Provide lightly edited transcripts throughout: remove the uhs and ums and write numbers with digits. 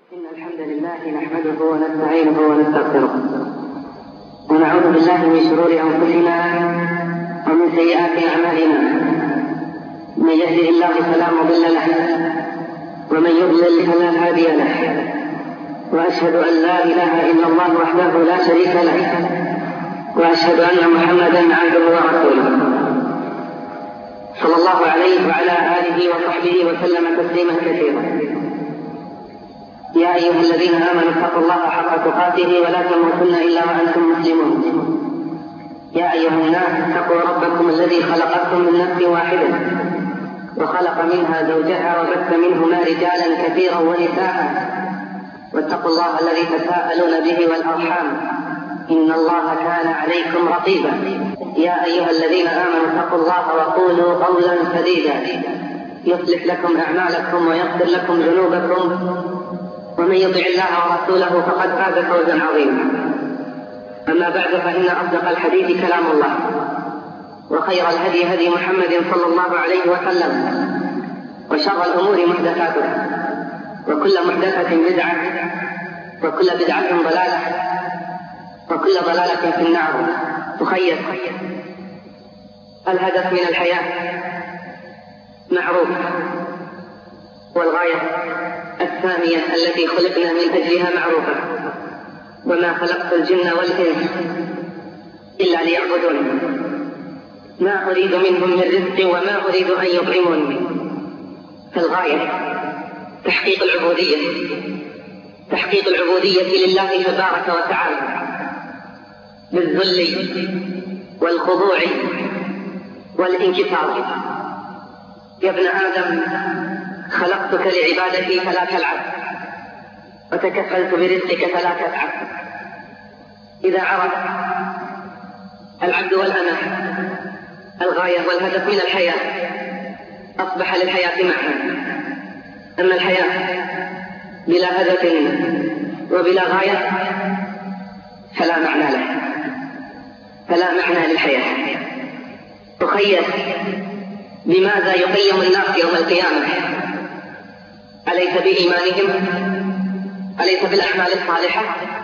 إن الحمد لله نحمده ونستعينه ونستغفره ونعوذ بالله من شرور أنفسنا ومن سيئات أعمالنا. من يهده الله فلا مضل له ومن يضلل فلا هادي له، وأشهد أن لا إله إلا الله وحده لا شريك له، وأشهد أن محمدا عبده ورسوله صلى الله عليه وعلى آله وصحبه وسلم تسليما كثيرا. يا أيها الذين آمنوا اتقوا الله حق تقاته ولا تموتن إلا وأنتم مسلمون. يا أيها الناس اتقوا ربكم الذي خلقكم من نفس واحدة وخلق منها زوجها وبث منهما رجالا كثيرا ونساء، واتقوا الله الذي تساءلون به والأرحام إن الله كان عليكم رقيبا. يا أيها الذين آمنوا اتقوا الله وقولوا قولا سديدا يصلح لكم أعمالكم ويغفر لكم ذنوبكم، ومن يطع الله ورسوله فقد فاز فوزا عظيما. أما بعد، فإن أصدق الحديث كلام الله، وخير الهدي هدي محمد صلى الله عليه وسلم، وشر الأمور محدثاتها، وكل محدثة بدعة، وكل بدعة ضلالة، وكل ضلالة في النار. تخيل الهدف من الحياة معروف، والغاية الثانية التي خلقنا من أجلها معروفة: وما خلقت الجن والإنس إلا ليعبدون ما أريد منهم من رزق وما أريد أن يطعمون. فالغاية تحقيق العبودية لله تبارك وتعالى بالذل والخضوع والانكسار. يا ابن آدم، خلقتك لعبادتي فلا تلعب، وتكفلت برزقك فلا تتعب. إذا عرف العبد والأمة الغاية والهدف من الحياة أصبح للحياة معنى. أما الحياة بلا هدف وبلا غاية فلا معنى له، فلا معنى للحياة. تخيل بماذا يقيم الناس يوم القيامة؟ أليس بإيمانهم؟ أليس بالأعمال الصالحة؟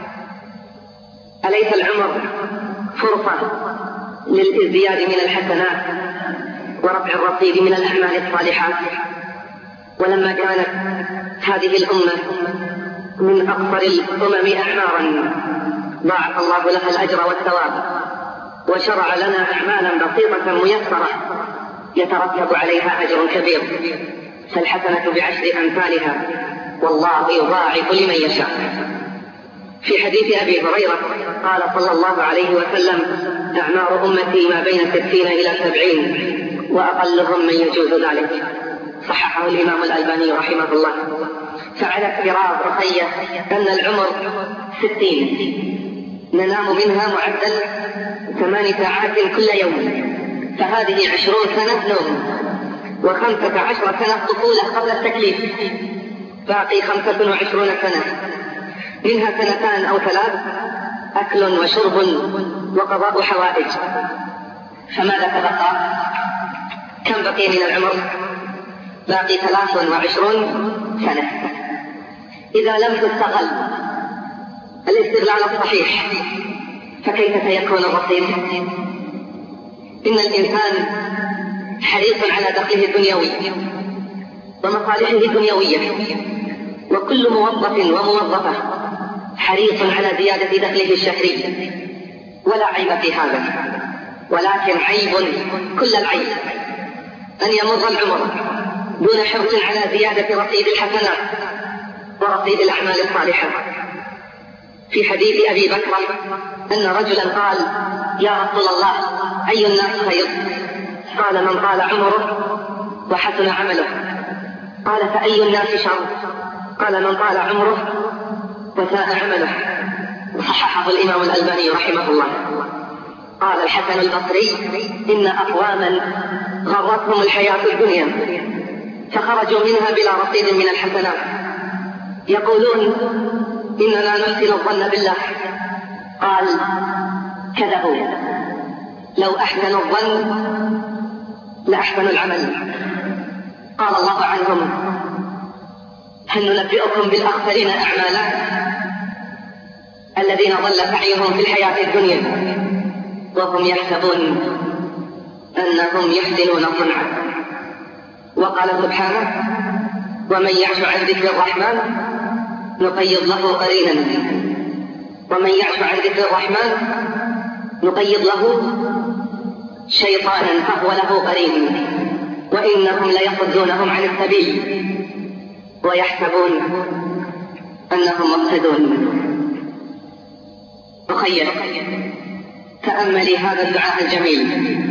أليس العمر فرصة للازدياد من الحسنات ورفع الرصيد من الأعمال الصالحات؟ ولما كانت هذه الأمة من أقصر الأمم أعمارا ضاعف الله لها الأجر والثواب، وشرع لنا أعمالا بسيطة ميسرة يترتب عليها أجر كبير، فالحسنة بعشر أمثالها والله يضاعف لمن يشاء. في حديث أبي هريرة قال صلى الله عليه وسلم: أعمار أمتي ما بين 60 إلى 70 وأقلهم من يجوز ذلك. صححه الإمام الألباني رحمه الله. فعلى افتراض رخية أن العمر 60 ننام منها معدل 8 ساعات كل يوم، فهذه 20 سنة نوم، و15 سنة طفولة قبل التكليف، باقي 25 سنة، منها 2 أو 3 أكل وشرب وقضاء حوائج. فماذا تبقى؟ كم بقي من العمر؟ باقي 23 سنة. إذا لم تستغل الاستغلال الصحيح فكيف سيكون الرصيد؟ إن الإنسان حريص على دخله الدنيوي ومصالحه الدنيوية، وكل موظف وموظفة حريص على زيادة دخله الشهري، ولا عيب في هذا، ولكن عيب كل العيب أن يمر العمر دون حرص على زيادة رصيد الحسنات ورصيد الأعمال الصالحة. في حديث أبي بكر أن رجلا قال: يا رسول الله، أي الناس خير؟ قال: من طال عمره وحسن عمله. قال: فأي الناس شر؟ قال: من طال عمره وساء عمله. وصححه الإمام الألباني رحمه الله. قال الحسن البصري: إن أقواما غرتهم الحياة الدنيا فخرجوا منها بلا رصيد من الحسنات، يقولون: إننا نحسن الظن بالله. قال: كذبوا، لو أحسنوا الظن لأحسنوا العمل. قال الله عنهم: هل ننبئكم بالأخسرين أعمالا الذين ضل سعيهم في الحياة الدنيا وهم يحسبون أنهم يحسنون صنعا. وقال سبحانه: ومن يعش عن ذكر الرحمن نقيض له قرينا. ومن يعش عن ذكر الرحمن نقيض له شيطانا فهو له قرين وإنهم ليصدونهم عن السبيل ويحسبون أنهم مهتدون. أخير، تأملي هذا الدعاء الجميل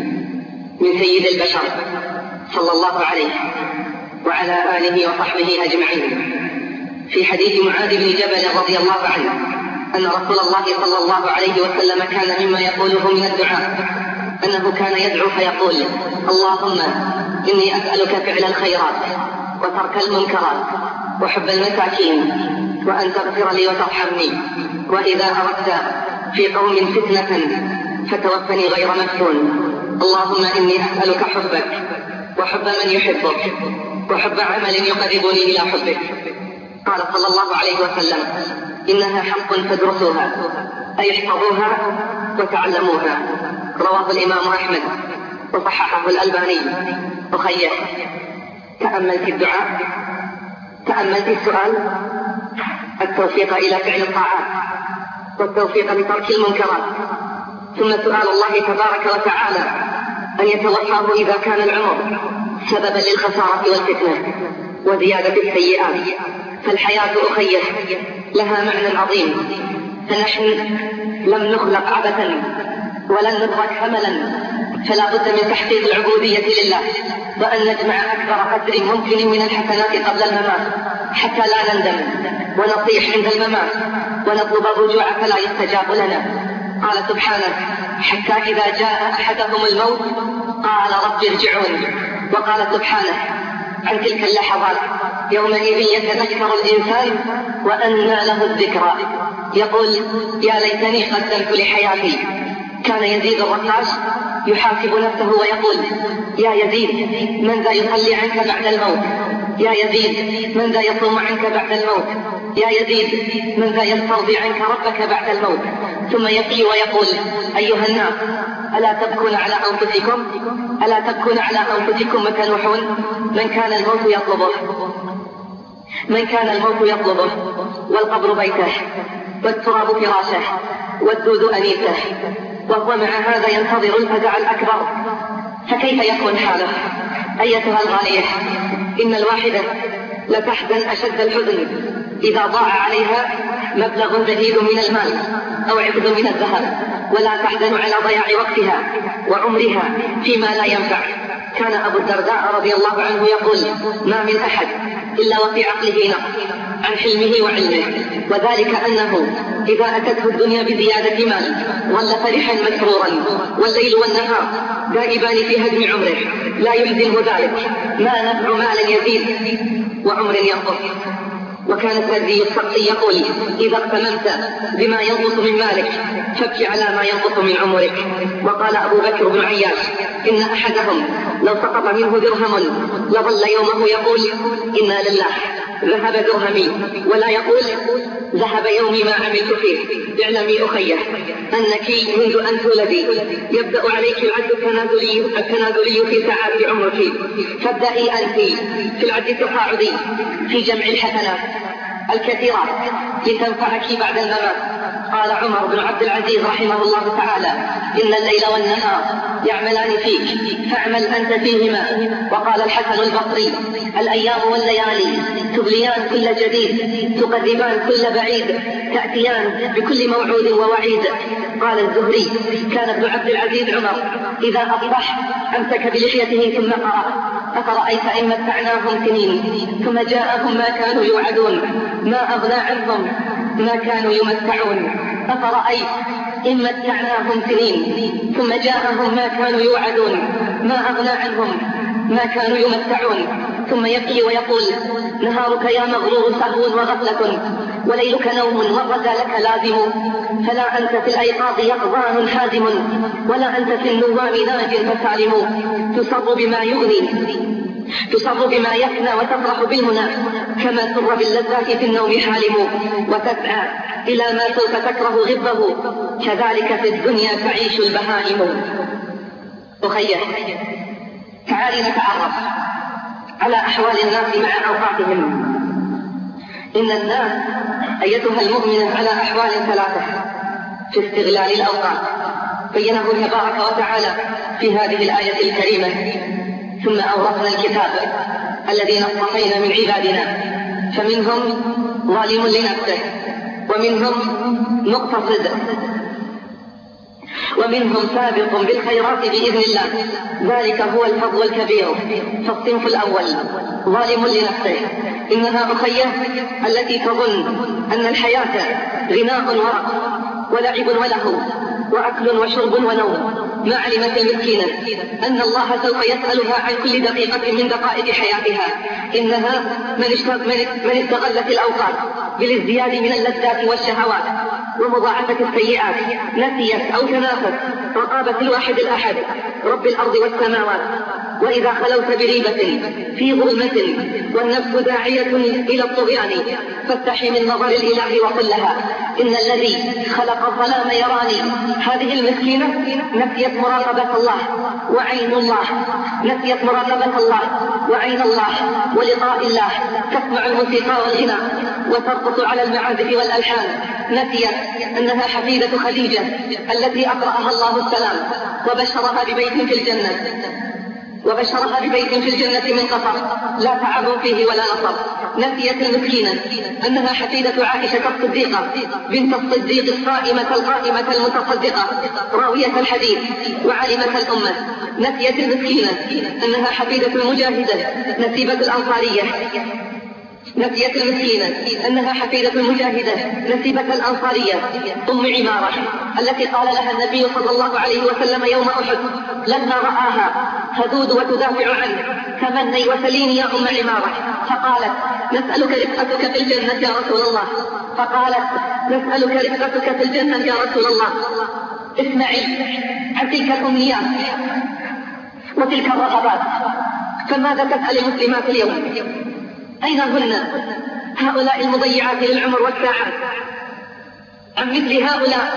من سيد البشر صلى الله عليه وعلى آله وصحبه أجمعين في حديث معاذ بن جبل رضي الله عنه أن رسول الله صلى الله عليه وسلم كان مما يقوله من الدعاء أنه كان يدعو فيقول: اللهم إني أسألك فعل الخيرات وترك المنكرات وحب المساكين وأن تغفر لي وترحمني، وإذا أردت في قوم فتنة فتوفني غير مفتون. اللهم إني أسألك حبك وحب من يحبك وحب عمل يقربني إلى حبك. قال صلى الله عليه وسلم: إنها حق فادرسوها، أي احفظوها وتعلموها. رواه الإمام أحمد وصححه الألباني. أخير، تأملت الدعاء، تأملت السؤال، التوفيق إلى فعل الطاعات والتوفيق لترك المنكرات، ثم سؤال الله تبارك وتعالى أن يتوفاه إذا كان العمر سببا للخسارة والفتنة وزيادة السيئات. فالحياة أخير لها معنى عظيم، فنحن لم نخلق عبثا ولن نترك هملا، فلا بد من تحقيق العبودية لله وأن نجمع أكبر قدر ممكن من الحسنات قبل الممات حتى لا نندم ونصيح عند الممات ونطلب الرجوع فلا يستجاب لنا. قال سبحانه: حتى إذا جاء أحدهم الموت قال رب ارجعون. وقال سبحانه عن تلك اللحظات: يومئذ يتذكر الإنسان وأنى له الذكرى، يقول: يا ليتني قدمت لحياتي. كان يزيد الرقاش يحاسب نفسه ويقول: يا يزيد، من ذا يصلي عنك بعد الموت؟ يا يزيد، من ذا يصوم عنك بعد الموت؟ يا يزيد، من ذا يسترضي عنك ربك بعد الموت؟ ثم يقي ويقول: أيها الناس، ألا تبكون على أنفسكم؟ ألا تبكون على أنفسكم وتنوحون؟ من كان الموت يطلبه والقبر بيته والتراب فراشه والدود أنيسه، وهو مع هذا ينتظر الفزع الأكبر، فكيف يكون حاله؟ أيتها الغالية، إن الواحدة لتحزن أشد الحزن إذا ضاع عليها مبلغ جديد من المال أو عقد من الذهب، ولا تحزن على ضياع وقتها وعمرها فيما لا ينفع. كان أبو الدرداء رضي الله عنه يقول: ما من أحد إلا وفي عقله نقص عن حلمه وعلمه، وذلك أنه إذا أتته الدنيا بزيادة مال ظل فرحا مسرورا، والليل والنهار دائبان في هدم عمره لا يحزنه ذلك. ما نفع مال يزيد وعمر ينقص. وكان السدي السقطي يقول: إذا اغتنمت بما ينقص من مالك فابكي على ما ينقص من عمرك. وقال أبو بكر بن عياش: إن أحدهم لو سقط منه درهم لظل يومه يقول: إنا لله ذهب درهمي، ولا يقول ذهب يومي ما عملت فيه. اعلمي أخيه أنك منذ أن تولدي يبدأ عليك العد التنازلي في ساعات عمرك، فابدأي أنت في العد التقاعدي في جمع الحسنات الكثيرة لتنفعك بعد الممات. قال عمر بن عبد العزيز رحمه الله تعالى: إن الليل والنهار يعملان فيك فاعمل أنت فيهما. وقال الحسن البصري: الأيام والليالي تبليان كل جديد، تقربان كل بعيد، تأتيان بكل موعود ووعيد. قال الزهري: كان ابن عبد العزيز عمر إذا أصبح أمسك بلحيته ثم قرأ: أفرأيت إن متعناهم سنين ثم جاءهم ما كانوا يوعدون ما أغنى عنهم ما كانوا يمتعون. أفرأيت إن متعناهم سنين ثم جاءهم ما كانوا يوعدون ما أغنى عنهم ما كانوا يمتعون. ثم يبكي ويقول: نهارك يا مغرور سهو وغفلة، وليلك نوم والغدا لك لازم، فلا أنت في الأيقاظ يقظان حازم، ولا أنت في النوام ناج فسالم. تصر بما يغني، تصر بما يفنى وتفرح بالمنى، كما سر باللذات في النوم حالم، وتسعى إلى ما سوف تكره غبه، كذلك في الدنيا تعيش البهائم. أخيه، تعالي نتعرف على أحوال الناس مع أوقاتهم. إن الناس أيتها المؤمنة على أحوال ثلاثة في استغلال الأوقات، بينه تبارك وتعالى في هذه الآية الكريمة: ثم أورثنا الكتاب الذين اصطفينا من عبادنا فمنهم ظالم لنفسه ومنهم مقتصد ومنهم سابق بالخيرات بإذن الله، ذلك هو الفضل الكبير. فالصنف الأول ظالم لنفسه، إنها أخيه التي تظن أن الحياة غناء ورق ولعب ولهو وأكل وشرب ونوم، ما علمت المسكينة أن الله سوف يسألها عن كل دقيقة من دقائق حياتها. إنها من استغلت الأوقات بالازدياد من اللذات والشهوات ومضاعفة السيئات، نسيت أو تناست رقابة الواحد الأحد رب الأرض والسماوات. وإذا خلوت بريبة في ظلمة والنفس داعية إلى الطغيان فاستحي من نظر الإله وقل لها: إن الذي خلق الظلام يراني. هذه المسكينة نسيت مراقبة الله وعين الله، نسيت مراقبة الله وعين الله ولقاء الله، تسمع الموسيقى والغناء وترقص على المعازف والألحان. نسيت أنها حفيدة خديجة التي أقرأها الله السلام وبشرها ببيت في الجنة من قصر لا تعب فيه ولا نصب. نسيت المسكينة أنها حفيدة عائشة الصديقة بنت الصديق الصائمة القائمة المتصدقة راوية الحديث وعالمة الأمة. نسيت المسكينة أنها حفيدة المجاهدة نسيبة الأنصارية. نسيت المسكينة أنها حفيدة المجاهدة نسيبة الأنصارية أم عمارة التي قال لها النبي صلى الله عليه وسلم يوم أحد لما رآها تذود وتدافع عنه: تمني وسليني يا أم عمارة. فقالت: نسألك رفقتك في الجنة يا رسول الله. في الجنة يا رسول الله. اسمعي عن تلك الأمنيات وتلك الرغبات، فماذا تسأل المسلمات اليوم؟ أين هن هؤلاء المضيعات للعمر والساعات؟ عن مثل هؤلاء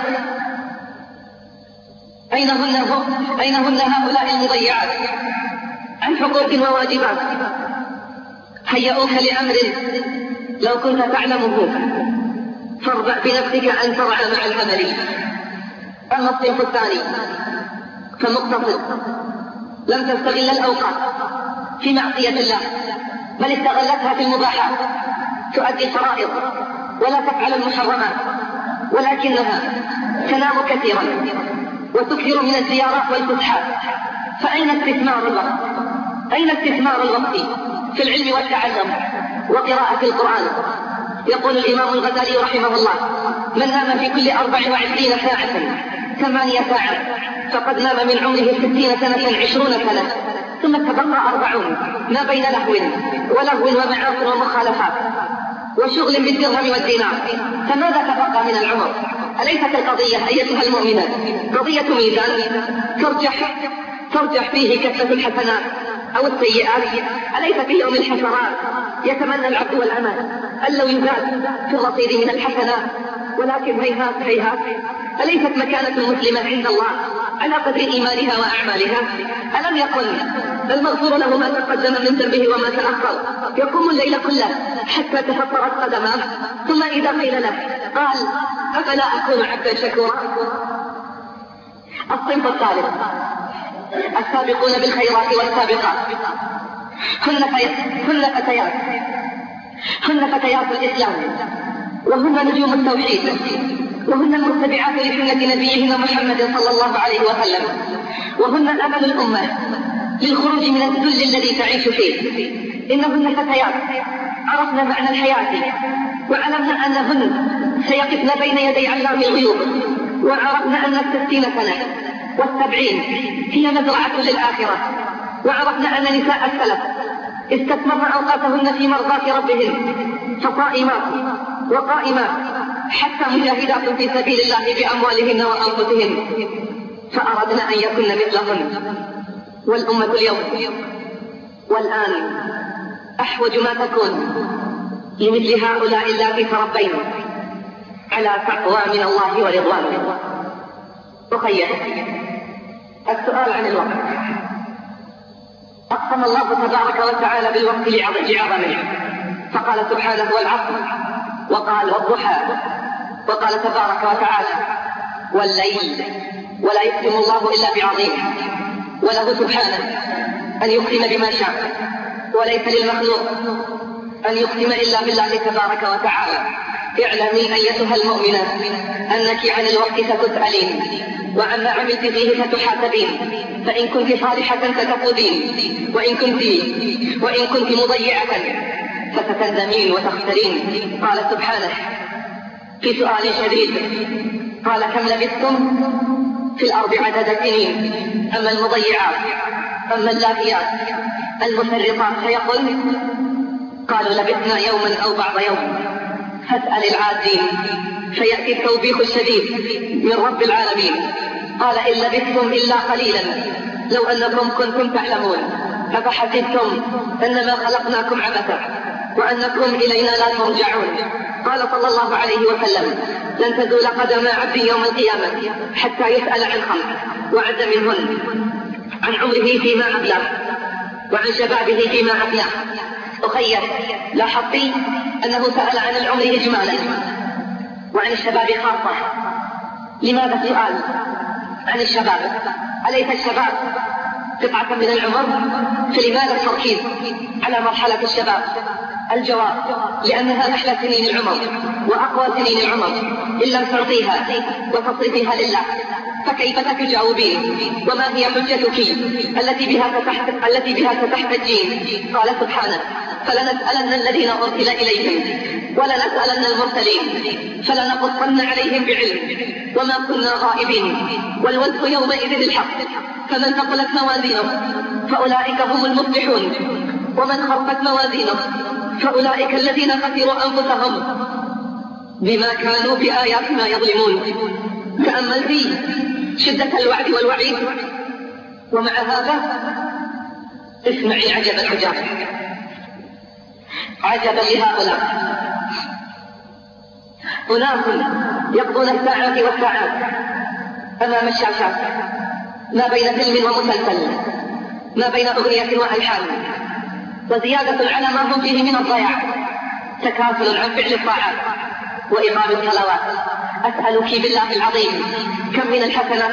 أين هن هؤلاء المضيعات عن حقوق وواجبات؟ هيئوك لأمر لو كنت تعلمه فاربع بنفسك أن ترعى مع العمل. أما الصنف الثاني فمقتصد، لم تستغل الأوقات في معصية الله بل استغلتها في المباحات، تؤدي الفرائض ولا تفعل المحرمات، ولكنها تنام كثيرا وتكثر من الزيارات والفسحات. فأين استثمار الوقت؟ أين استثمار الوقت في العلم والتعلم وقراءة القرآن؟ يقول الإمام الغزالي رحمه الله: من نام في كل 24 ساعة 8 ساعات فقد نام من عمره 60 سنة 20 سنة، ثم تبقى 40 ما بين لهو ومعاصي ومخالفات وشغل بالدرهم والدينار. فماذا تبقى من العمر؟ أليست القضية أيتها المؤمنة قضية ميزان ترجح فيه كفة الحسنات أو السيئات؟ أليس في يوم الحسرات يتمنى العبد والأمة أن لو يزاد في الرصيد من الحسنات؟ ولكن هيهات أليست مكانة المسلمة عند الله على قدر إيمانها وأعمالها؟ ألم يكن المغفور له ما تقدم من ذنبه وما تأخر يقوم الليل كله حتى تفطرت قدماه، ثم إذا قيل له قال: أفلا أكون عبدا شكورا؟ الصنف الثالث السابقون بالخيرات والسابقات، هن فتيات الإسلام، وهن نجوم التوحيد، وهن المتبعات لسنة نبيهن محمد صلى الله عليه وسلم، وهن أمل الأمة للخروج من الذل الذي تعيش فيه. إنهن فتيات عرفنا معنى الحياة، وعلمنا أنهن سيقفن بين يدي علام الغيوب، وعرفنا أن 60 سنة و70 هي مزرعة للآخرة، وعرفنا أن نساء السلف استثمرن أوقاتهن في مرضاة ربهن، فصائمات وقائمات حتى مجاهدات في سبيل الله بأموالهن وأنفسهن، فأردنا أن يكن مثلهن. والأمة اليوم والآن أحوج ما تكون لمثل هؤلاء اللاتي تربين على تقوى من الله ورضوانه. أخي، السؤال عن الوقت. أقسم الله تبارك وتعالى بالوقت لعظمه، فقال سبحانه والعصر، وقال والضحى، وقال تبارك وتعالى والليل، ولا يقسم الله إلا بعظيمه، وله سبحانه أن يقسم بما شاء، وليس للمخلوق أن يقسم إلا بالله تبارك وتعالى. اعلمي أيتها المؤمنة أنك عن الوقت ستسألين، وعما عملت فيه ستحاسبين، فإن كنت صالحة ستفوزين، وإن كنت مضيعة فستندمين وتخسرين. قال سبحانه في سؤال شديد، قال كم لبثتم في الأرض عدد سنين. أما المضيعات، أما اللاهيات المفرطات فيقول قالوا لبثنا يوما أو بعض يوم. فاسأل العادين فيأتي التوبيخ الشديد من رب العالمين، قال إن لبثتم إلا قليلا لو أنكم كنتم تعلمون، أفحسبتم أنما خلقناكم عبثا وأنكم إلينا لا ترجعون. قال صلى الله عليه وسلم لن تزول قدم عبد يوم القيامة حتى يسأل عن خمس، وعد منهن عن عمره فيما أبلغ، وعن شبابه فيما أفناه. أخي، لاحظتي أنه سأل عن العمر إجمالا وعن الشباب خاصة. لماذا السؤال عن الشباب؟ أليس الشباب قطعة من العمر؟ فلماذا التركيز على مرحلة الشباب؟ الجواب لأنها أحلى سنين العمر وأقوى سنين العمر، إن لم تعطيها وتصرفيها لله فكيف تجاوبين؟ وما هي حجتك التي بها ستحتجين؟ قال سبحانه فلنسألن الذين أرسل إليهم ولنسألن المرسلين فلنقصن عليهم بعلم وما كنا غائبين والوزن يومئذ الحق فمن ثقلت موازينه فأولئك هم المفلحون ومن خفت موازينه فأولئك الذين خسروا أنفسهم بما كانوا بآياتنا يظلمون. تأمل في شدة الوعد والوعيد، ومع هذا اسمعي عجب العجاب، عجبا لهؤلاء أناس يقضون الساعات والساعات أمام الشاشات، ما بين فيلم ومسلسل، ما بين أغنية وألحان، وزيادة على ما هم فيه من الضياع، تكاسل عن فعل الطاعات وإقام الصلوات. أسألك بالله العظيم كم من الحسنات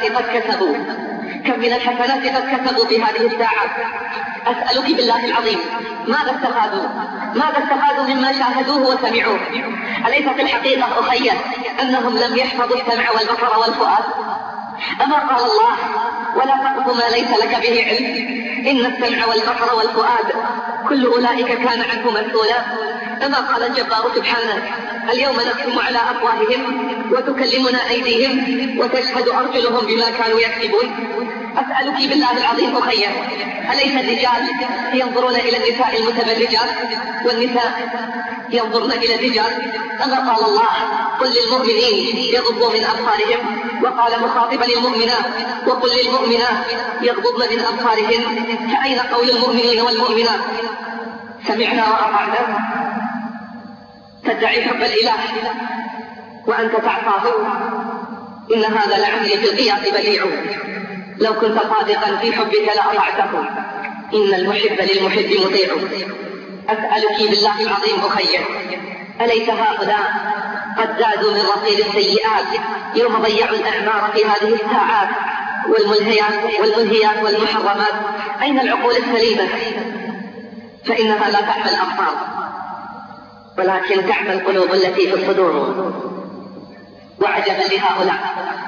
قد كسبوا في هذه الساعات. أسألك بالله العظيم ماذا استفادوا مما شاهدوه وسمعوه؟ أليس في الحقيقة أخي أنهم لم يحفظوا السمع والبصر والفؤاد؟ أما قال الله ولا تقف ما ليس لك به علم إن السمع والبصر والفؤاد كل أولئك كان عنه مسؤولا. أما قال الجبار سبحانه اليوم نختم على أفواههم وتكلمنا أيديهم وتشهد أرجلهم بما كانوا يكسبون. أسألك بالله العظيم أخي أليس الرجال ينظرون إلى النساء المتبرجات والنساء ينظرن إلى الرجال؟ أما قال الله قل للمؤمنين يغضوا من أبصارهم، وقال مخاطبا للمؤمنات وقل للمؤمنات يغضضن من أبصارهن. فأين قول المؤمنين والمؤمنات سمعنا وأطعنا؟ تدعي حب الإله وأنت تعصاه، إن هذا لعمري في القياس بديع، لو كنت صادقا في حبك لأطعته، إن المحب للمحب مطيع. أسألك بالله العظيم أخي أليس هؤلاء قد زادوا من رصيد السيئات يوم ضيعوا الأعمار في هذه الساعات والملهيات والمحرمات؟ أين العقول السليمة؟ فإنها لا تعمى الأبصار ولكن تعمى القلوب التي في الصدور. وعجبا لهؤلاء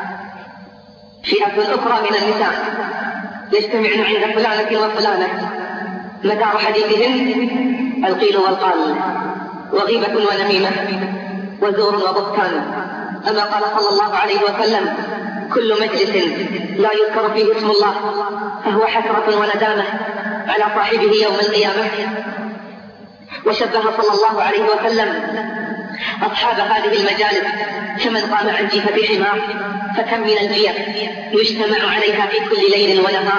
فئة أخرى من النساء يجتمعن عند فلانة وفلانة، مدار حديثهن القيل والقال وغيبة ونميمة وزور وبهتان. أما قال صلى الله عليه وسلم كل مجلس لا يذكر فيه اسم الله فهو حسرة وندامة على صاحبه يوم القيامة. وشبه صلى الله عليه وسلم أصحاب هذه المجالس كمن قام عن جيفة حمار، فكم من الجيف يجتمع عليها في كل ليل ونهار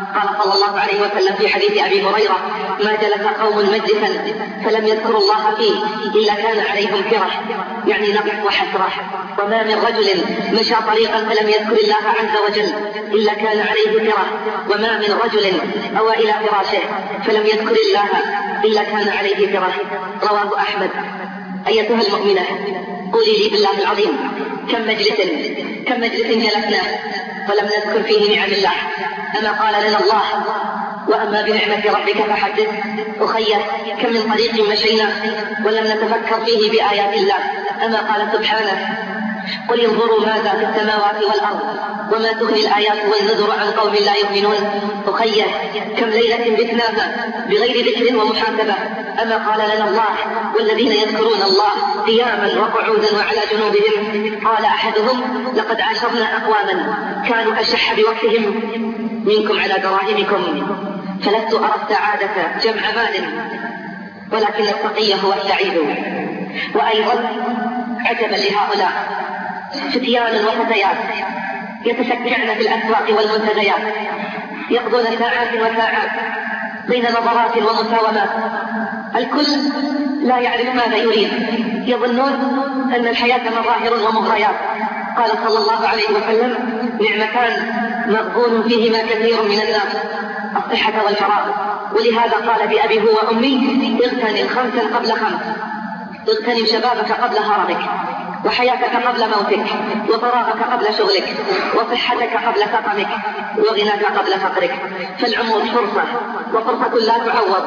قال صلى الله عليه وسلم في حديث أبي هريرة: ما جلس قوم مجلسا فلم يذكروا الله فيه إلا كان عليهم كره، يعني نقص وحسرة. وما من رجل مشى طريقا فلم يذكر الله عز وجل إلا كان عليه كره، وما من رجل أوى إلى فراشه فلم يذكر الله إلا كان عليه كره. رواه أحمد. أيتها المؤمنة، قولي لي بالله العظيم كم مجلس جلسنا ولم نذكر فيه نعم الله؟ أما قال لنا الله: وأما بنعمة ربك فحدث. أخي، كم من طريق مشينا ولم نتفكر فيه بآيات الله؟ أما قال سبحانه: قل انظروا ماذا في السماوات والأرض وما تغني الآيات والنذر عن قوم لا يؤمنون. أخي، كم ليلة بتناها بغير ذكر ومحاسبة؟ أما قال لنا الله: والذين يذكرون الله قياما وقعودا وعلى جنوبهم. قال أحدهم: لقد عاشرنا أقواما كانوا أشح بوقتهم منكم على دراهمكم، فلست أرى السعادة جمع مال ولكن التقي هو السعيد. وأيضا عجبا لهؤلاء فتيان وفتيات يتشكعن في الأسواق والمنتديات، يقضون ساعات وساعات بين نظرات ومساومات، الكل لا يعرف ماذا يريد، يظنون أن الحياة مظاهر ومغريات. قال صلى الله عليه وسلم: نعمتان مغبون فيهما كثير من الناس، الصحة والفراغ. ولهذا قال بأبي هو وأمي: اغتنم 5 قبل 5، اغتنم شبابك قبل هرمك، وحياتك قبل موتك، وفراغك قبل شغلك، وصحتك قبل سقمك، وغناك قبل فقرك. فالعمر فرصة، وفرصة لا تعوض.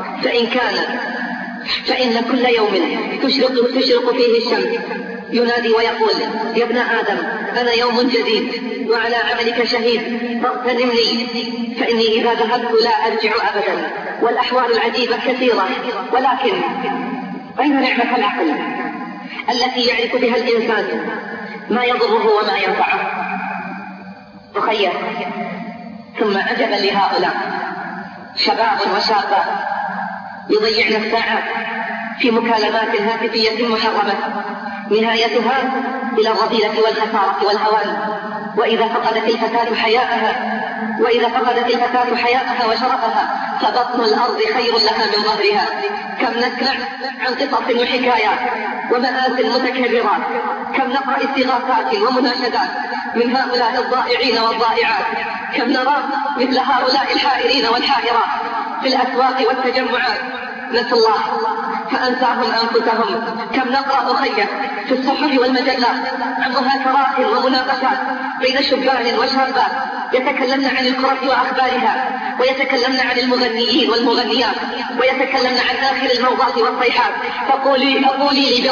فإن كل يوم تشرق فيه الشمس ينادي ويقول: يا ابن آدم، أنا يوم جديد وعلى عملك شهيد، فاغتنمني فإني إذا ذهبت لا أرجع أبدا. والأحوال العجيبة كثيرة، ولكن أين نعمة العقل التي يعرف بها الإنسان ما يضره وما ينفعه؟ أخي، ثم عجبا لهؤلاء شباب وشابات يضيعن الساعات في مكالمات هاتفية محرمة نهايتها إلى الرذيلة والخسارة والهوان. وإذا فقدت الفتاة حياءها وشرفها فبطن الأرض خير لها من ظهرها. كم نسمع عن قصص وحكايات ومآسٍ متكررات، كم نقرأ استغاثات ومناشدات من هؤلاء الضائعين والضائعات، كم نرى مثل هؤلاء الحائرين والحائرات في الأسواق والتجمعات، نسوا الله فأنساهم أنفسهم. كم نقرأ أخي في الصحف والمجلات عن مهاترات ومناقشات بين شبان وشابات يتكلمن عن الكرة وأخبارها، ويتكلمن عن المغنيين والمغنيات، ويتكلمن عن آخر الموضات والصيحات. فقولي لي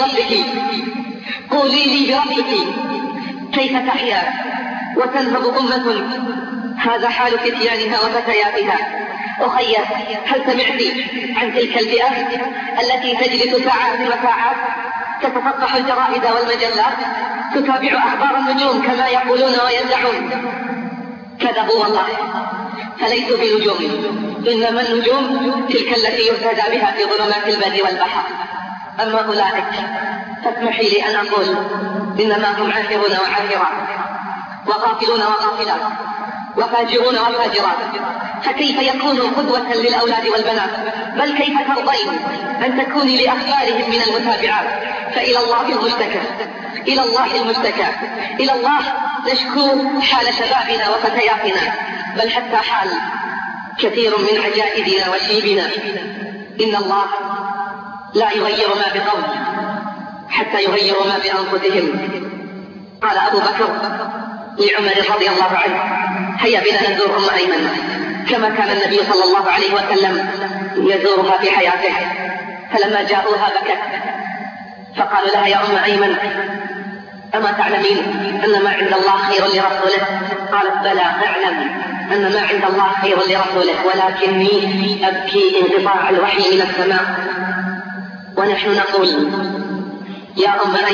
بربك كيف تحيا وتنهب أمة هذا حال فتيانها وفتياتها؟ أخي، هل سمعت عن تلك الفئة التي تجلس ساعات وساعات تتصفح الجرائد والمجلات، تتابع أخبار النجوم كما يقولون ويدعون؟ كذبوا والله، فليسوا بنجوم، إنما النجوم تلك التي يهتدى بها في ظلمات البر والبحر. أما أولئك فاسمحي لي أن أقول إنما هم عاهرون وعاهرات، وغافلون وغافلات، وفاجرون وفاجرات. فكيف يكونوا قدوة للأولاد والبنات؟ بل كيف ترضين أن تكوني لأخبارهم من المتابعات؟ فإلى الله المشتكى، إلى الله نشكو حال شبابنا وفتياتنا، بل حتى حال كثير من عجائزنا وشيبنا. إن الله لا يغير ما بقوم حتى يغيروا ما بأنفسهم. قال أبو بكر لعمر رضي الله عنه: هيا بنا نزور أم أيمن كما كان النبي صلى الله عليه وسلم يزورها في حياته. فلما جاءوها بكت، فقالوا لها: يا أم أيمن، أما تعلمين أن ما عند الله خير لرسوله؟ قالت: بلى، أعلم أن ما عند الله خير لرسوله، ولكني أبكي انقطاع الوحي من السماء. ونحن نقول: يا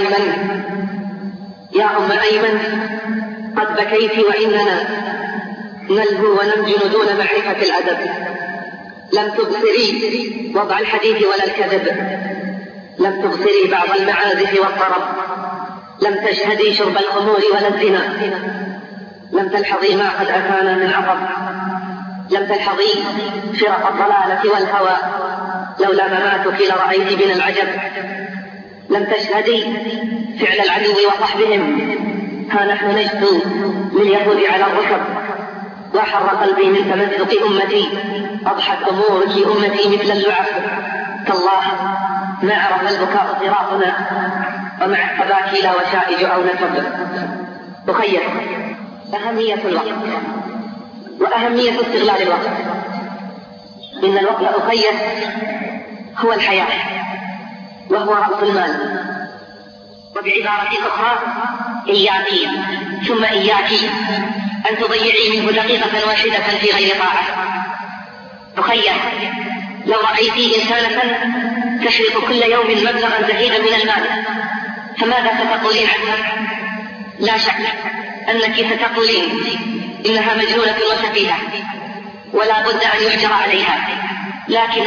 أم أيمن، قد بكيت وإننا نلهو ونمجن دون معرفة الأدب. لم تبصري وضع الحديث ولا الكذب، لم تبصري بعض المعازف والطرب، لم تشهدي شرب الخمور ولا الزنا، لم تلحظي ما قد أتانا من عطب. لم تلحظي فرق الضلالة والهوى، لولا مماتك لرأيت بنا العجب. لم تشهدي فعل العدو وصحبهم، ها نحن نجثو لليهود على الركب. وحر قلبي من تمزق أمتي، أضحت أمورك أمتي مثل اللعب. تالله ما عرف البكاء صراطنا، ومع التباكي لا وشائج أو نسب. أخير، أهمية الوقت وأهمية استغلال الوقت. إن الوقت أخير هو الحياة، وهو رأس المال. وبعبارة أخرى، إياك ثم إياك أن تضيعي منه دقيقة واحدة في غير طاعة. أخير، لو رأيتي إنسانة تشرق كل يوم مبلغا زهيدا من المال، فماذا ستقولين عنها؟ لا شك أنك ستقولين إنها مجنونة وسفيهة ولا بد أن يحجر عليها. لكن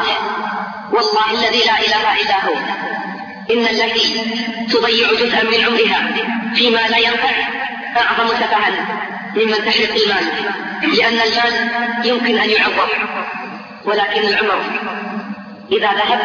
والله الذي لا إله إلا هو، إن التي تضيع جزءا من عمرها فيما لا ينفع أعظم سفها ممن تحرق المال، لأن المال يمكن أن يعوض، ولكن العمر إذا ذهب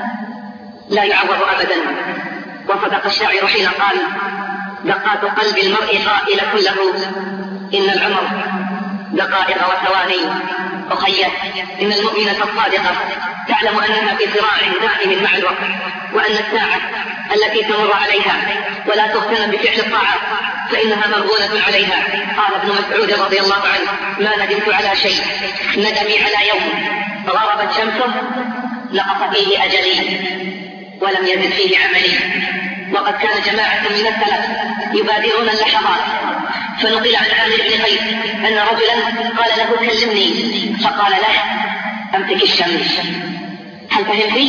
لا يعوض أبدا. وصدق الشاعر حين قال: دقات قلب المرء قائلة له إن العمر دقائق وثواني. أخير، إن المؤمنة الصادقة تعلم أنها في صراع دائم مع الوقت، وأن الساعة التي تمر عليها ولا تغتنم بفعل الطاعات فإنها مرغونة عليها. قال ابن مسعود رضي الله عنه: ما ندمت على شيء ندمي على يوم غربت شمسه نقص فيه أجلي ولم يزد فيه عملي. وقد كان جماعة من السلف يبادرون اللحظات، فنقل عن عامر بن قيس أن رجلا قال له: كلمني، فقال له: أمسك الشمس. هل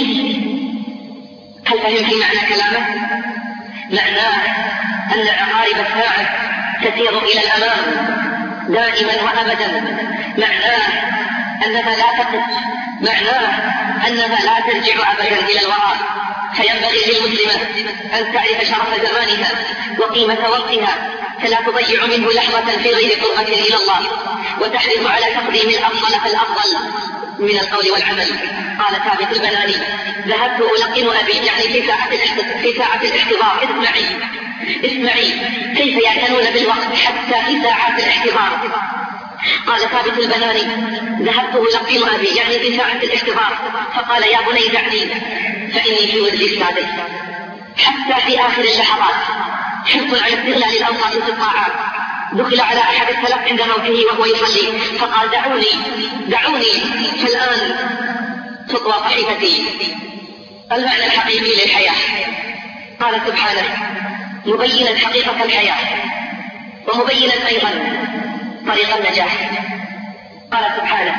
فهمتي معنى كلامه؟ معناه أن عقارب الساعة تسير إلى الأمام دائما وأبدا، معناه أنها لا تقف، معناه أنها لا ترجع أبدا إلى الوراء. فينبغي للمسلمة أن تعرف شرف زمانها وقيمة وقتها، فلا تضيع منه لحظة في غير قربة إلى الله، وتحرص على تقديم الأفضل فالأفضل من القول والعمل. قال ثابت البناني: ذهبت ألقن أبي، يعني في ساعة الاحتضار. اسمعي كيف يعتنون بالوقت حتى في ساعات الاحتضار. قال ثابت البناني: ذهبت ألقن أبي، يعني في ساعة الاحتضار، فقال: يا بني دعني فإني في ولدي السادس. حتى في آخر اللحظات حرص على استغلال الأوقات في الطاعات. دخل على أحد السلف عند موته وهو يصلي، فقال: دعوني فالآن تطوى صحيفتي. المعنى الحقيقي للحياة. قال سبحانه مبينا حقيقة الحياة ومبينا أيضا طريق النجاح. قال سبحانه: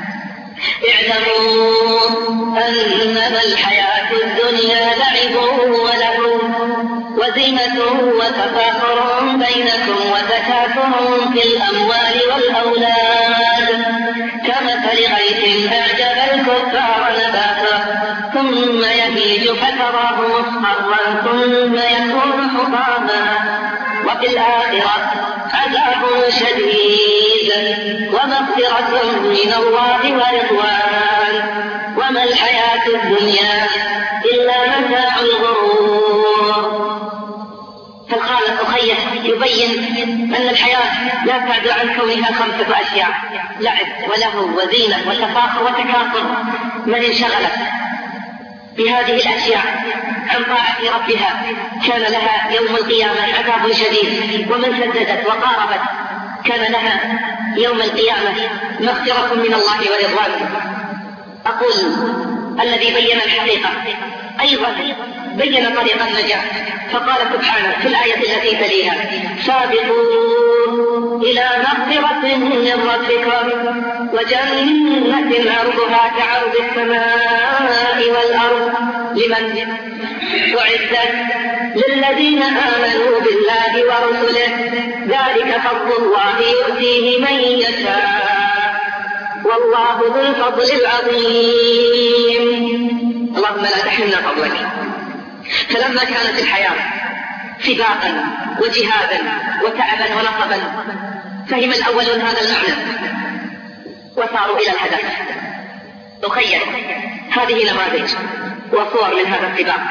اعلموا أنما الحياة الدنيا لعب ولهو وزينة وتفاخر بينكم وتكاثر في الأموال والأولاد كمثل غيث أعجب الكفار نباته ثم يهيج فتراه مصفرا ثم يكون حطاما وفي الآخرة عذاب شديد ومغفرة من الله ورضوان وما الحياة الدنيا إلا متاع الغرور. فالخالق أخيه يبين أن الحياة لا تعد عن كونها 5 أشياء: لعب ولهو وزينة وتفاخر وتكاثر. من انشغلت بهذه الأشياء عن طاعة ربها كان لها يوم القيامة عذاب شديد، ومن سددت وقاربت كان لها يوم القيامة مغفرة من الله ورضوانه. أقول الذي بين الحقيقة أيضا بين طريق النجاة، فقال سبحانه في الآية التي تليها: سابقوا إلى مغفرة من ربكم وجنة عرضها كعرض السماء والأرض لمن أعدت للذين آمنوا بالله ورسله ذلك فضل الله يؤتيه من يشاء والله ذو الفضل العظيم. اللهم لا تحرمنا فضلك. فلما كانت الحياة سباقا وجهادا وتعبا ونصبا فهم الأولون هذا المعنى وصاروا إلى الهدف. تخيل هذه نماذج وصور من هذا السباق.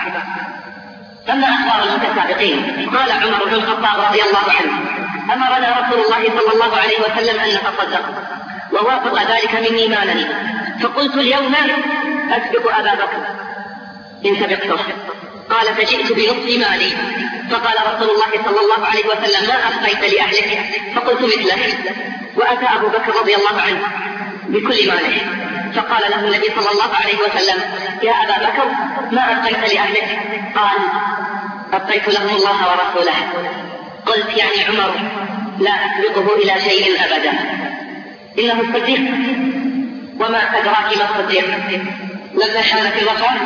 أما أخبار المتسابقين، قال عمر بن الخطاب رضي الله عنه: أمرنا رسول الله صلى الله عليه وسلم أن نتصدق، ووافق ذلك مني مالني، فقلت اليوم أسبق أبا بكر إن سبقته. قال: فجئت بنصف مالي، فقال رسول الله صلى الله عليه وسلم: ما أبقيت لأهلك؟ فقلت مثله. وأتى أبو بكر رضي الله عنه بكل ماله، فقال له النبي صلى الله عليه وسلم: يا أبا بكر، ما أبقيت لأهلك؟ قال: أبقيت لهم الله ورسوله. قلت: يعني عمر لا أسبقه إلى شيء أبدا، إنه الصديق. وما أدراك ما الصديق؟ لما حانت الوفاة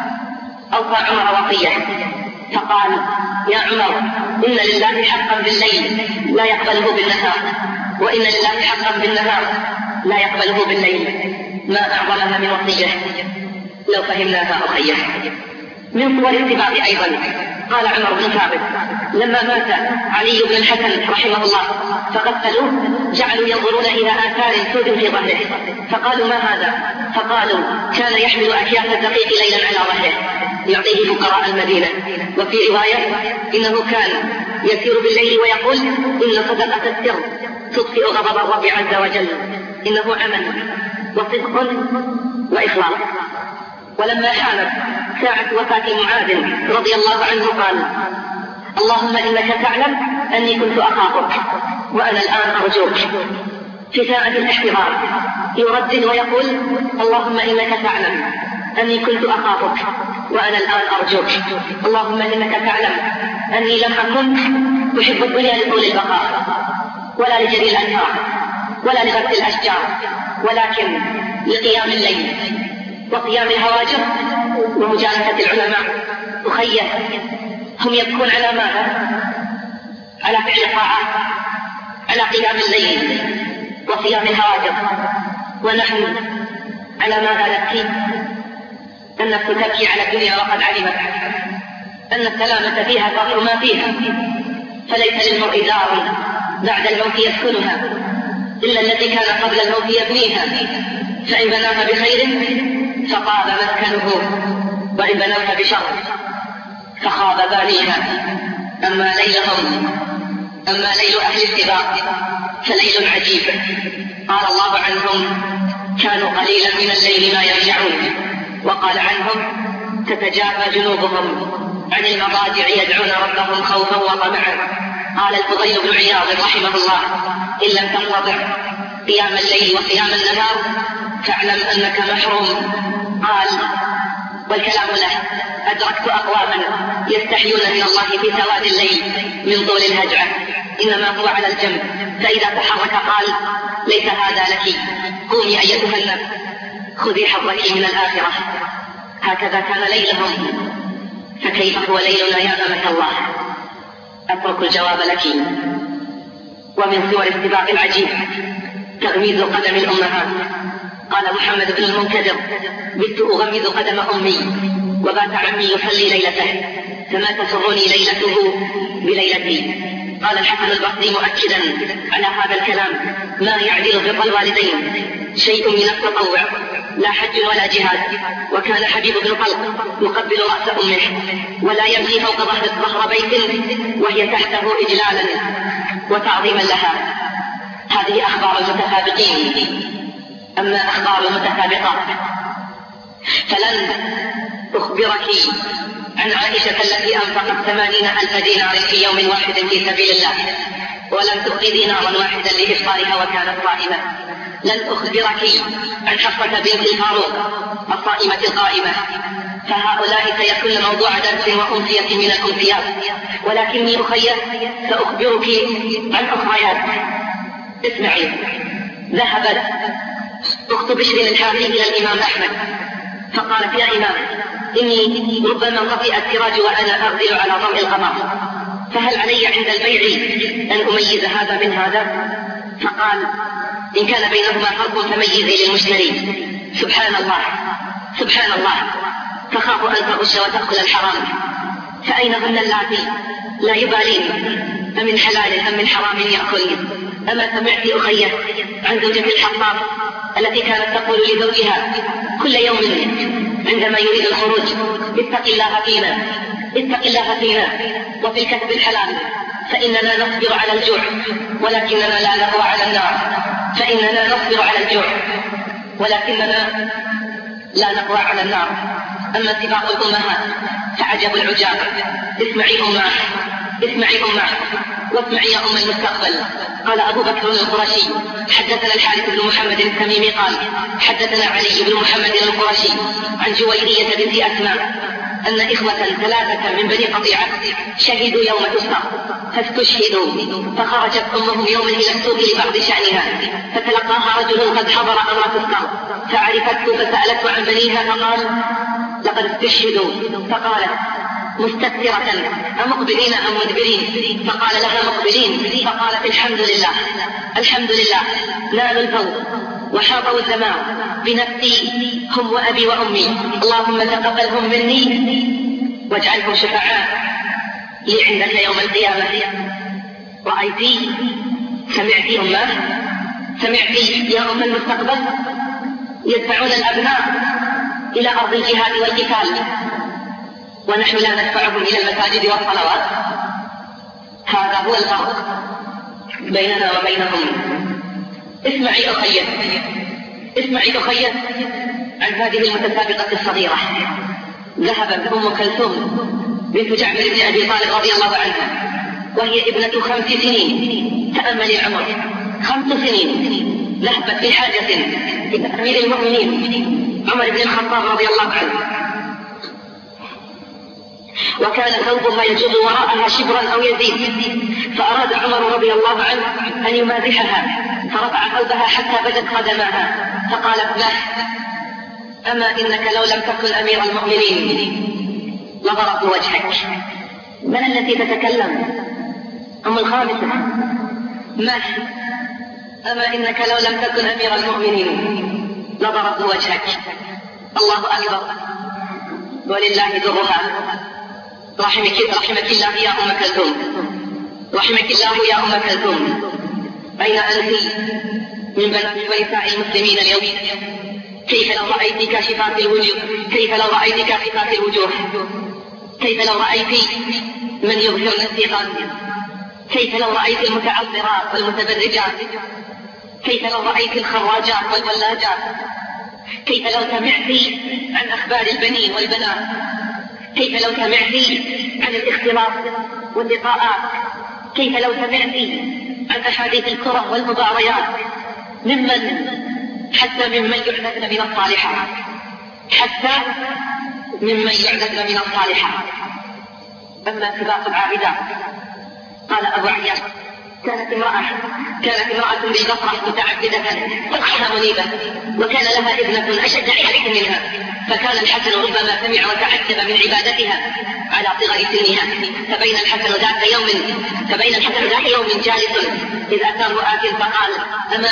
أوصى عمر وصية فقال: يا عمر، إن لله حقا بالليل لا يقبله بالنهار، وإن لله حقا بالنهار لا يقبله بالليل، ما أعظمها من وصية لو فهمناها أخيه. من صور السباق أيضا قال عمر بن ثابت: لما مات علي بن الحسن رحمه الله فغسلوه، جعلوا ينظرون إلى آثار سود في ظهره، فقالوا: ما هذا؟ فقالوا: كان يحمل أكياس الدقيق ليلا على ظهره يعطيه فقراء المدينة. وفي رواية: إنه كان يسير بالليل ويقول: إن صدقة السر تطفئ غضب الرب عز وجل، إنه عمل وصدق وإخلاص. ولما حانت ساعة وفاة معاذ رضي الله عنه قال: اللهم إنك تعلم أني كنت أخافك وأنا الآن أرجوك. في ساعة الاحتضار يردد ويقول: اللهم إنك تعلم أني كنت أخافك وأنا الآن أرجوك. اللهم إنك تعلم أني لم أكن أحب الدنيا لطول البقاء ولا لجري الأنهار ولا لغرس الأشجار، ولكن لقيام الليل وقيام الهواجر ومجالسة العلماء. أخي، هم يبكون على ماذا؟ على فعل الطاعات، على قيام الليل وقيام الهواجر، ونحن على ماذا نبكي؟ النفس تبكي على الدنيا وقد علمت أن السلامة فيها تغير ما فيها، فليس للمرء دار بعد الموت يسكنها إلا التي كان قبل الموت يبنيها، فإن بناها بخير فطاب مسكنه، وإن بنوها بشر فخاب بانيها. أما ليل أهل السباق فليل عجيب. قال الله عنهم: كانوا قليلا من الليل ما يرجعون. وقال عنهم: تتجافى جنوبهم عن المضاجع يدعون ربهم خوفا وطمعا. قال الفضيل بن عياض رحمه الله: إن لم تستطع قيام الليل وقيام النهار فاعلم أنك محروم. قال: والكلام له: أدركت أقواما يستحيون من الله في سواد الليل من طول الهجعة، إنما هو على الجنب، فإذا تحرك قال: ليس هذا لك، قومي أيتها النفس، خذي حظك من الآخرة. هكذا كان ليلهم، فكيف هو ليلنا يا أمة الله؟ أترك الجواب لك. ومن صور السباق العجيب تغميز قدم الأمهات. قال محمد بن المنكدر: بت أغمز قدم أمي وبات عمي يصلي ليلته، فما تسرني ليلته بليلتي. قال الحسن البصري مؤكدا على هذا الكلام: ما يعدل رضا الوالدين شيء من التطوع، لا حج ولا جهاد. وكان حبيب بن طلق يقبل رأس أمه ولا يمشي فوق ظهر بيت وهي تحته إجلالا وتعظيما لها. هذه أخبار المتسابقين. أما أخبار المتسابقات فلن أخبرك عن عائشة التي أنفقت 80,000 دينار في يوم واحد في سبيل الله ولم تؤت دينارا واحدا لإفطارها وكانت صائمة. لن أخبرك عن حفصة بنت الفاروق الصائمة القائمة، فهؤلاء سيكون موضوع درس وأمسية من الأمسيات، ولكني أخي سأخبرك عن أخريات. اسمعي. ذهبت أخت بشر الحافي إلى الإمام أحمد فقالت: يا إمام، إني ربما انطفئ السراج وأنا أغزل على ضوء القمر، فهل علي عند البيع أن أميز هذا من هذا؟ فقال: إن كان بينهما فرق فميزي للمشتري. سبحان الله سبحان الله، تخاف أن تغش وتأكل الحرام. فأين هن اللاتي لا يبالين أمن حلال أم من حرام يأكلن؟ أما سمعت أخيه عن زوجة الحطاب التي كانت تقول لزوجها كل يوم عندما يريد الخروج: اتق الله فينا، اتق الله فينا وفي الكسب الحلال، فإننا نصبر على الجوع ولكننا لا نقوى على النار، فإننا نصبر على الجوع ولكننا لا نقوى على النار. أما سباق الأمهات فعجب العجاب. اسمعي أمه، اسمعي أمه، واسمعي يا أم المستقبل. قال أبو بكر القرشي: حدثنا الحارث بن محمد التميمي قال: حدثنا علي بن محمد القرشي عن جويرية بنت أسماء أن إخوة ثلاثة من بني قطيعة شهدوا يوم تسقى فاستشهدوا، فخرجت أمهم يوما إلى السوق لبعض شأنها، فتلقاها رجل قد حضر أمر تسقى، فعرفته فسألته عن بنيها فقال: لقد استشهدوا. فقالت: مستكثرة أمقبلين أم مدبرين؟ فقال لها: مقبلين. فقالت: الحمد لله، الحمد لله، نالوا الفوز وحاطوا الزمان بنفسي هم وأبي وأمي، اللهم تقبلهم مني واجعلهم شفعاء لي عندك يوم القيامة. رأيتي؟ سمعتي أمه؟ سمعتي يا أم المستقبل؟ يدفعون الأبناء إلى أرض الجهاد والقتال ونحن لا ندفعهم إلى المساجد والصلوات. هذا هو الفرق بيننا وبينهم. اسمعي أخي، اسمعي أخي عن هذه المتسابقة الصغيرة. ذهبت أم كلثوم بنت جعفر بن أبي طالب رضي الله عنها وهي ابنة 5 سنين. تأمل العمر، 5 سنين، ذهبت بحاجة إلى أمير المؤمنين عمر بن الخطاب رضي الله عنه، وكان ثوبها يجر وراءها شبرا أو يزيد، فأراد عمر رضي الله عنه أن يمازحها، فرفع ثوبها حتى بدت قدماها، فقالت له: أما إنك لو لم تكن أمير المؤمنين لضربت وجهك. من التي تتكلم؟ أم الخامسة. ما أما إنك لو لم تكن أمير المؤمنين لضربت وجهك. الله أكبر ولله درها. رحمك الله يا أم كلثوم، رحمك الله يا أم كلثوم. أين أنت من بنات ونساء المسلمين اليوم؟ كيف لو رأيت كاشفات الوجوه، كيف لو رأيت كاشفات الوجوه، كيف لو رأيت من يظهر الثقل، كيف لو رأيت المتعطرات والمتبرجات، كيف لو رأيت الخراجات والولاجات، كيف لو سمعت عن أخبار البنين والبنات، كيف لو سمعت عن الاختلاط واللقاءات، كيف لو سمعت عن أحاديث الكرة والمباريات، حتى ممن يعددن من الصالحات، حتى ممن يعددن من الصالحات. أما سباق العابدات، قال أبو عياش: كانت امرأة بالبصرة متعبدة فرحها منيبة، وكان لها ابنة أشد عليه منها، فكان الحسن ربما سمع وتعجب من عبادتها على صغر سنها، فبين الحسن ذات يوم جالس إذ أتاه آت فقال: أما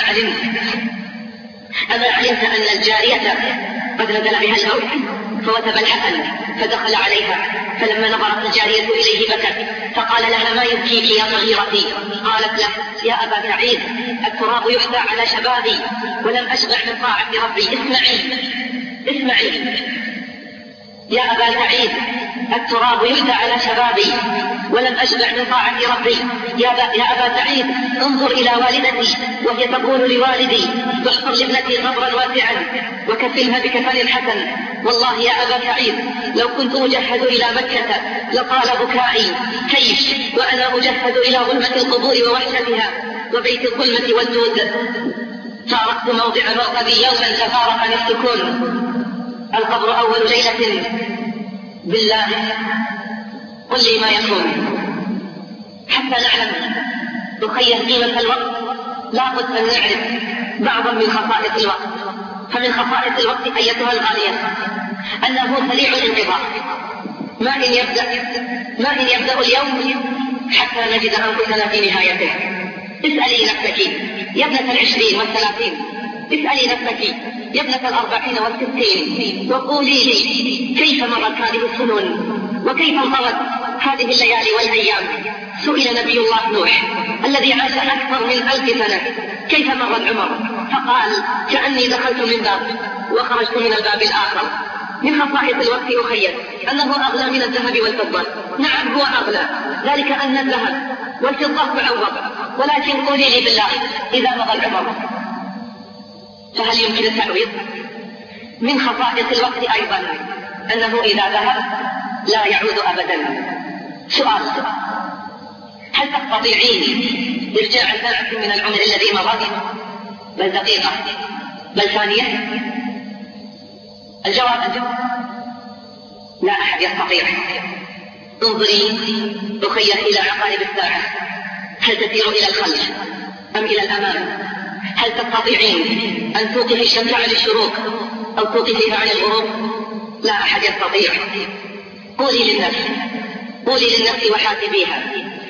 علمت أن الجارية قد نزل بها الموت؟ فوثب الحسن فدخل عليها، فلما نظرت الجارية إليه بكت، فقال لها: ما يبكيك يا صغيرتي؟ قالت له: يا أبا سعيد، التراب يحثى على شبابي ولم أشبع من طاعة ربي. اسمعي يا أبا سعيد، التراب يحثى على شبابي ولم أشبع من طاعة ربي. يا أبا سعيد، انظر إلى والدتي وهي تقول لوالدي: احفر لابنتي قبرا واسعا وكفلها بكفن الحسن. والله يا أبا سعيد، لو كنت أجهز إلى مكة لطال بكائي، كيف وأنا أجهز إلى ظلمة القبور ووحشتها وبيت الظلمة والجود. فارقت موضع مرقدي يوما تفارقني السكون. القبر أول ليلة، بالله قل لي ما يكون. حتى نعلم نخير قيمة الوقت لابد أن نعرف بعضا من خصائص الوقت. فمن خصائص الوقت أيتها الغالية أنه سريع الانقضاء. ما إن يبدأ اليوم حتى نجد أنفسنا في نهايته. اسألي نفسك يا ابنة 20 و30، اسألي نفسك يا ابنة 40 و60، وقولي لي كيف مرت هذه السنون وكيف انقضت هذه الليالي والأيام. سئل نبي الله نوح الذي عاش أكثر من 1000 سنة: كيف مر العمر؟ فقال كأني دخلت من باب وخرجت من الباب الآخر. من خصائص الوقت أخير أنه أغلى من الذهب والفضة. نعم هو أغلى، ذلك أن الذهب والفضة معوض، ولكن قولي لي بالله إذا مضى العمر فهل يمكن التعويض؟ من خصائص الوقت أيضا أنه إذا ذهب لا يعود أبدا. سؤال: هل تستطيعين إرجاع ساعة من العمر الذي مضى؟ بل دقيقة، بل ثانية؟ الجواب لا أحد يستطيع. انظري أخير إلى عقارب الساعة، هل تسير إلى الخلف أم إلى الأمام؟ هل تستطيعين أن توقفي الشمس عن الشروق أو توقفيها عن الغروب؟ لا أحد يستطيع. قولي للنفس وحاسبيها: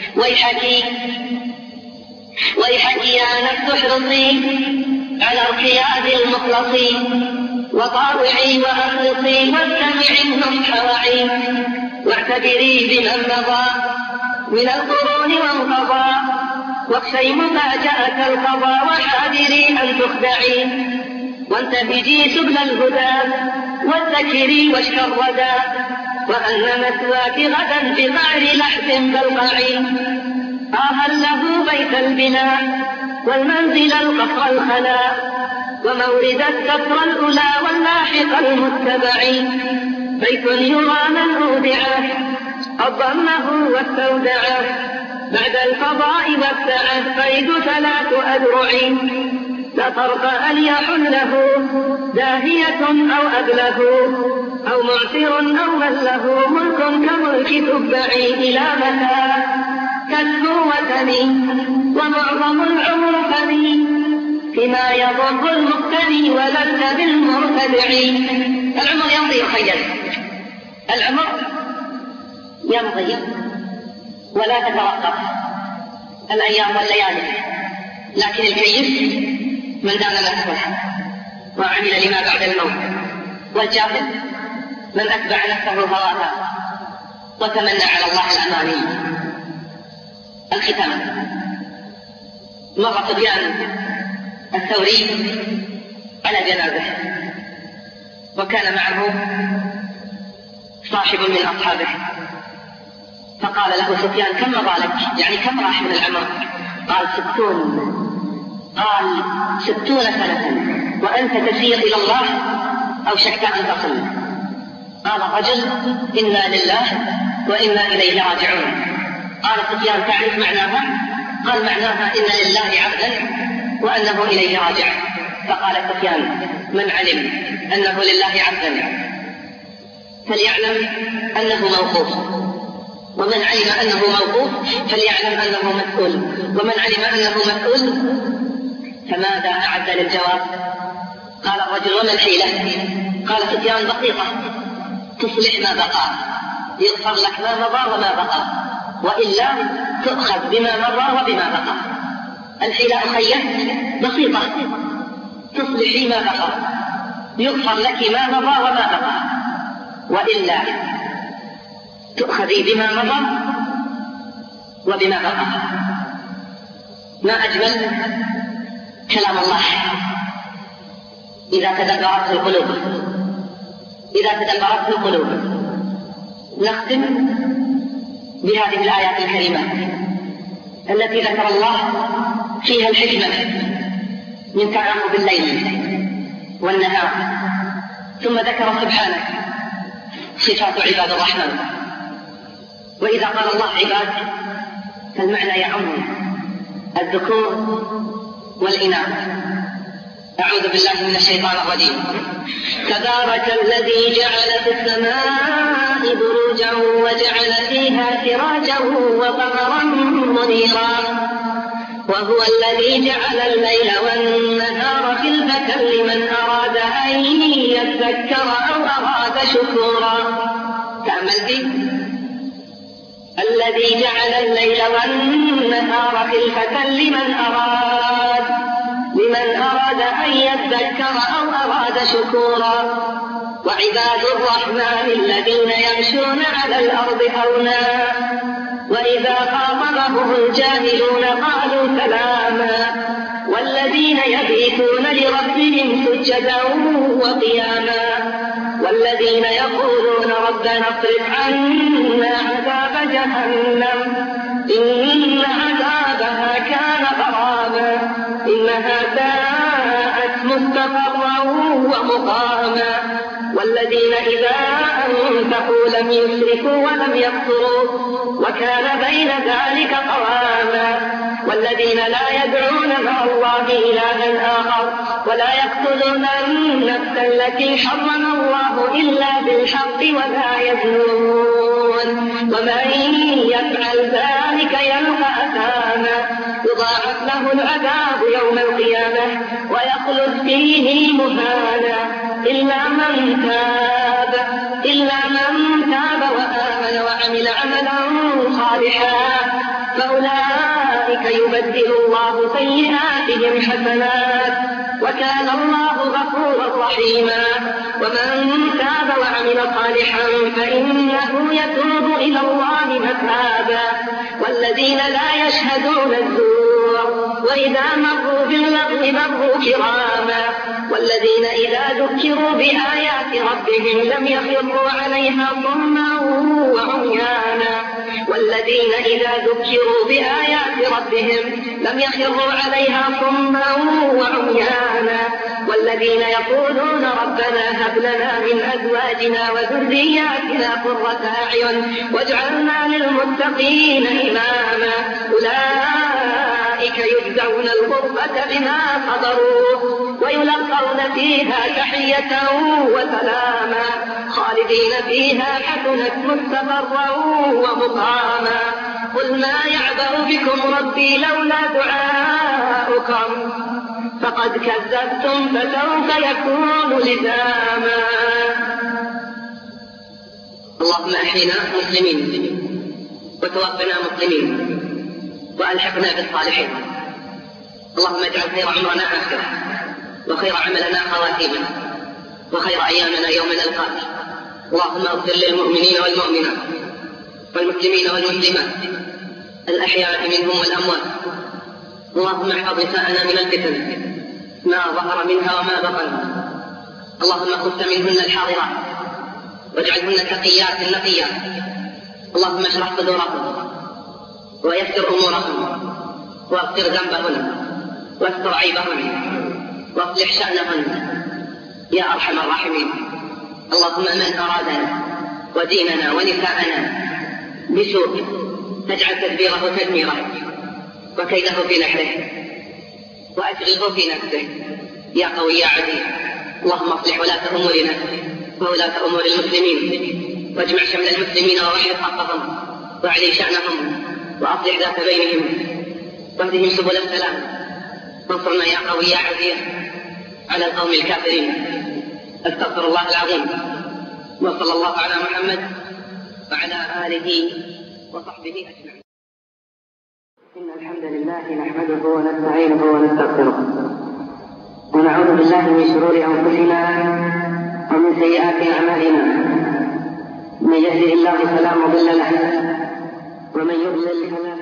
ويحكي يا نفس احرصي على ارتياد المخلص، وطاوعي وأخلصي واستمعي النصح وعي، واعتبري بمن مضى من القرون وانقضى، واخشي مفاجأة القضاء، وحاذري أن تخدعي، وانتهجي سبل الهدى، واتكري واشك الردى، وأن مثواك غدا في قعر لحد بلقعي. هل له بيت البناء والمنزل القصر الخلاء، ومورد السفر الأولى واللاحق المتبع، بيت يرى من أودعه أضمه واستودعه، بعد الفضاء والسعة قيد 3 أذرع، لا طرق أن يحله داهية أو أبله، أو معسر أو من له ملك كملك تبعي. إلى متى تسلو وتني ومعظم العمر فني، فيما يضر المقتدي ولست بالمرتدع. العمر يمضي يخيل، العمر يمضي ولا تتوقف الأيام والليالي، لكن الكيس من دان نفسه وعمل لما بعد الموت، والجاهل من أتبع نفسه هواها وتمنى على الله الأماني. الختام: مر سفيان الثوري على جنازة، وكان معه صاحب من أصحابه، فقال له سفيان: كم مضى لك؟ يعني كم راح من العمر؟ قال: 60. قال: 60 سنة وأنت تسير إلى الله أوشكت أن تصل. قال الرجل: إنا لله وإنا إليه راجعون. قال سفيان: تعرف معناها؟ قال: معناها إن لله عبدا وأنه إليه راجع. فقال سفيان: من علم أنه لله عبدا فليعلم أنه موقوف، ومن علم أنه موقوف فليعلم أنه مسؤول، ومن علم أنه مسؤول فماذا أعد للجواب؟ قال الرجل: وما الحيلة؟ قال سفيان: بسيطة، تصلح ما بقى، يغفر لك ما مضى وما بقى، وإلا تؤخذ بما مضى وبما بقى. الحيلة أخيه بسيطة، تصلحي ما بقى، يغفر لك ما مضى وما بقى، وإلا تؤخذي بما مضى وبما بقى. ما أجمل كلام الله إذا تدبرته القلوب، إذا تدبرته القلوب. نختم بهذه الآيات الكريمة التي ذكر الله فيها الحكمة من تعاقب الليل والنهار، ثم ذكر سبحانه صفات عباد الرحمن. وإذا قال الله عباد فالمعنى يعم الذكور والإناث. أعوذ بالله من الشيطان الرجيم. تبارك الذي جعل في السماء بروجا وجعل فيها سراجا وقمرا منيرا، وهو الذي جعل الليل والنهار خلفة لمن أراد أن يذكر أو أراد شكورا. تأمل به: الذي جعل الليل والنهار خلفة لمن أراد أن يذكر أو أراد شكورا. وعباد الرحمن الذين يمشون على الأرض هونا وإذا خاطبهم الجاهلون قالوا سلاما. والذين يبيتون لربهم سجدا وقياما والذين يقولون ربنا اصرف عنا عذاب جهنم إن عذابها كان غراما إنها ساءت مستقرا ومقاما والذين إذا أنفقوا لم يسرفوا ولم يقتروا وكان بين ذلك قواما والذين لا يدعون مع الله إلها آخر ولا يقتلون النفس التي حرم الله إلا بالحق ولا يزنون ومن يفعل ذلك يلقى أثاما يضاعف له العذاب يوم القيامة ويخلد فيه مهانا إلا من تاب وآمن وعمل عملا صالحا فأولئك يبدل الله سيئاتهم حسنات وكان الله غفورا رحيما ومن تاب وعمل صالحا فإنه يتوب إلى الله متابا والذين لا يشهدون الزور وإذا مروا باللغو مروا كراما والذين إذا ذكروا بآيات ربهم لم يخروا عليها صما وعميانا والذين إذا ذكروا بآيات ربهم لم يخروا عليها صما وعميانا والذين يقولون ربنا هب لنا من أزواجنا وذرياتنا قرة أعين واجعلنا للمتقين إماما أولئك يجزون الغرفة بما صبروا ويلقون فيها تحية وسلاما خالدين فيها حسنت مستقرا ومقاما قل ما يعبأ بكم ربي لولا دعاؤكم فقد كذبتم فسوف يكون لزاما. اللهم أحينا مسلمين وتوفنا مسلمين وألحقنا بالصالحين. اللهم اجعل خير عمرنا آخرة وخير عملنا خواتيمه وخير أيامنا يوم نلقاك. اللهم اغفر للمؤمنين والمؤمنات والمسلمين والمسلمات الأحياء منهم والأموات. اللهم احفظ نساءنا من الفتن ما ظهر منها وما بطن. اللهم خذ منهن الحاضرات واجعلهن تقيات نقيات. اللهم اشرح صدورهم ويسر أمورهم واغفر ذنبهن واستر عيبهن واصلح شأنهن يا أرحم الراحمين. اللهم من أرادنا وديننا ونساءنا بسوء فاجعل تدبيره تدميره وكيده في نحره وأشغله في نفسه يا قوي يا عزيز. اللهم اصلح ولاة أمورنا وولاة أمور المسلمين واجمع شمل المسلمين ووحد حقهم واعلي شأنهم وأصلح ذات بينهم واهدهم سبل السلام وانصرنا يا قوي يا عزيز على القوم الكافرين. استغفر الله العظيم وصلى الله على محمد وعلى آله وصحبه أجمعين. إن الحمد لله نحمده ونستعينه ونستغفره ونعوذ بالله من شرور أنفسنا ومن سيئات أعمالنا. من يهده الله فلا مضل له ومن يضلل فلا